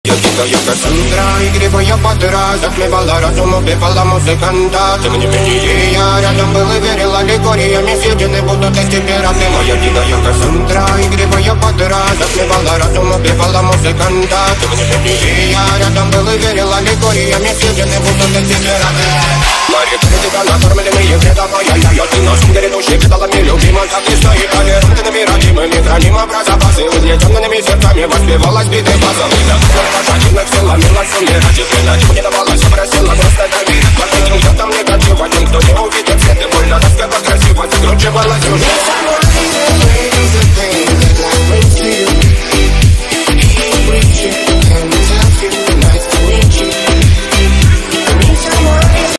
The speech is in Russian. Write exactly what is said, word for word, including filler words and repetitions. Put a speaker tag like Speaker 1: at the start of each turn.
Speaker 1: Я дикая Кассандра, игривая подра, затмевала разум, убивала музыканта. Тем не менее я рядом был и верила легориями съедены будут эти пираты. Моя дикая Кассандра, игривая подра, затмевала разум, убивала музыканта. Тем не менее я рядом был и верила легориями съедены будут эти пираты. Мари, тебя накормленные предавая я, ты наш грядущий педалами любима, как и стоит толерантными родимыми, хранима про запасы, угнетенными сердцами воспевалась биты базовых. Пожатинок села, милась умирать, и хрена не давала